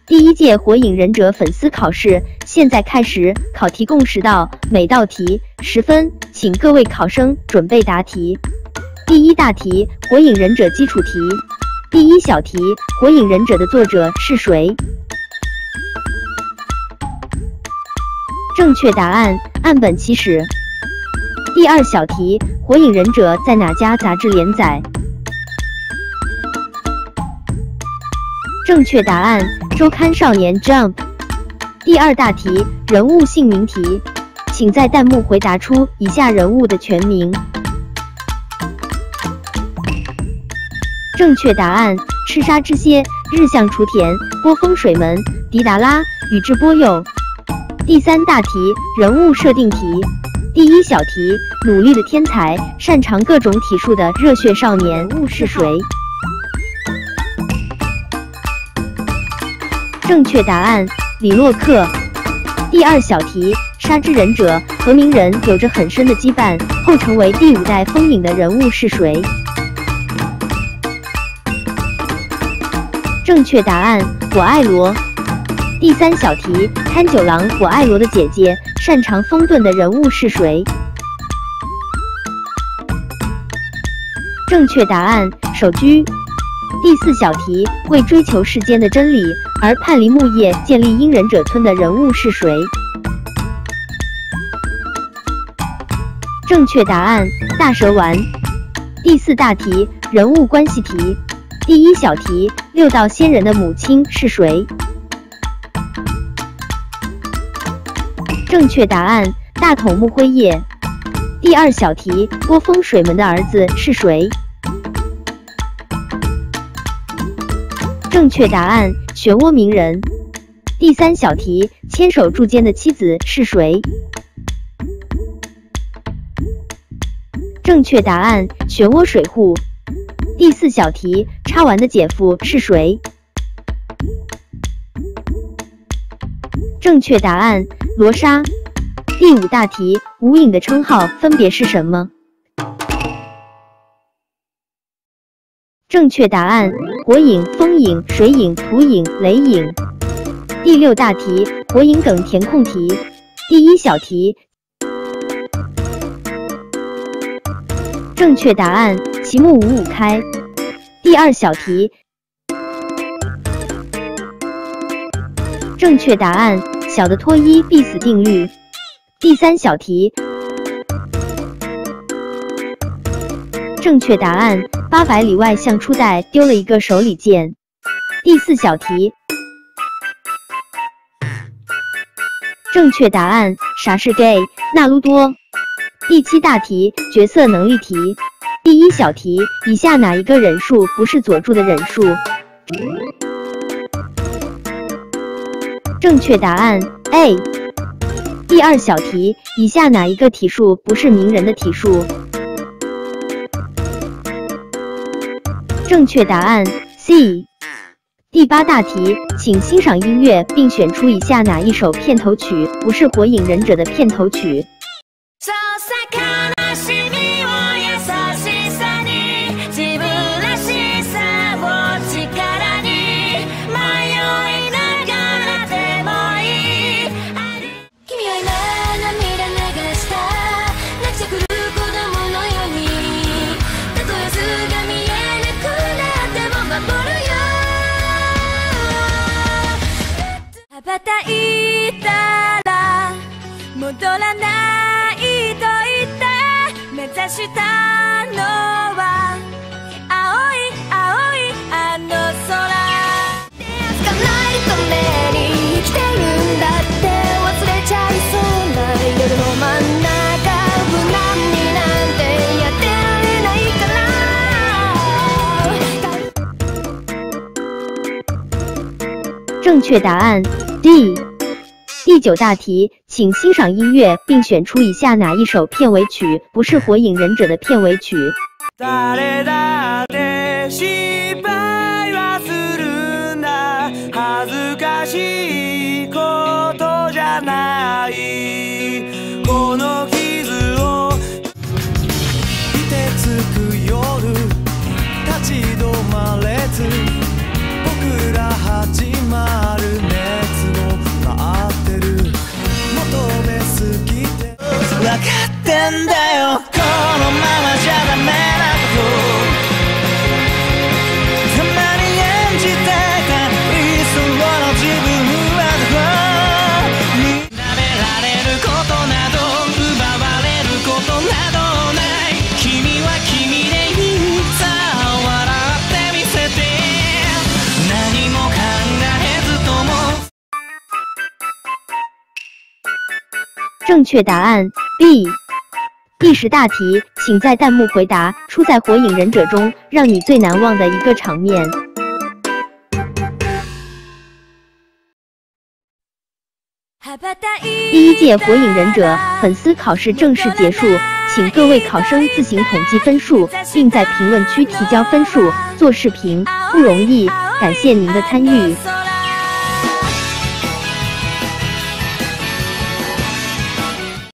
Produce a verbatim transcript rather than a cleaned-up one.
第一届火影忍者粉丝考试现在开始，考题共十道，每道题十分，请各位考生准备答题。第一大题：火影忍者基础题。第一小题：火影忍者的作者是谁？正确答案：岸本齐史。第二小题：火影忍者在哪家杂志连载？正确答案：周刊少年 Jump。第二大题：人物姓名题，请在弹幕回答出以下人物的全名。正确答案：赤沙之蝎、日向雏田、波风水门、迪达拉、宇智波鼬。第三大题：人物设定题。第一小题：努力的天才，擅长各种体术的热血少年物是谁？正确答案：李洛克。第二小题：沙之忍者和鸣人有着很深的羁绊，后成为第五代风影的人物是谁？正确答案：我爱罗。第三小题：勘九郎我爱罗的姐姐，擅长风遁的人物是谁？正确答案：手居。第四小题：为追求世间的真理而叛离木叶建立鹰忍者村的人物是谁？正确答案：大蛇丸。第四大题：人物关系题。第一小题：六道仙人的母亲是谁？正确答案：大筒木辉夜。第二小题：波风水门的儿子是谁？正确答案：漩涡鸣人。第三小题：千手柱间的妻子是谁？正确答案：漩涡水户。第四小题：插丸的姐夫是谁？正确答案：罗莎。第五大题：无影的称号分别是什么？正确答案：火影、风影、水影、土影、雷影。第六大题：火影梗填空题。第一小题：正确答案：齐木五五开。第二小题：正确答案：小的脱衣必死定律。第三小题：正确答案：八百里外向初代丢了一个手里剑。第四小题：正确答案：傻是 gay 纳鲁多。第七大题：角色能力题。第一小题：以下哪一个忍术不是佐助的忍术？正确答案 A。第二小题：以下哪一个体术不是鸣人的体术？正确答案 C。第八大题，请欣赏音乐并选出以下哪一首片头曲不是火影忍者的片头曲？ 羽ばたいたら戻らないと言って目指したのは青い青いあの空手つかないために生きてるんだって忘れちゃいそうな夜の真ん中無難になんてやってられないかな。正确答案D。第九大题，请欣赏音乐并选出以下哪一首片尾曲不是火影忍者的片尾曲？誰だって失敗はするんだ恥ずかしいことじゃないこの傷を凍てつく夜立ち止まれず僕ら始まる正确答案 B。第十大题，请在弹幕回答出在《火影忍者》中让你最难忘的一个场面。第一届《火影忍者》粉丝考试正式结束，请各位考生自行统计分数，并在评论区提交分数。做视频不容易，感谢您的参与。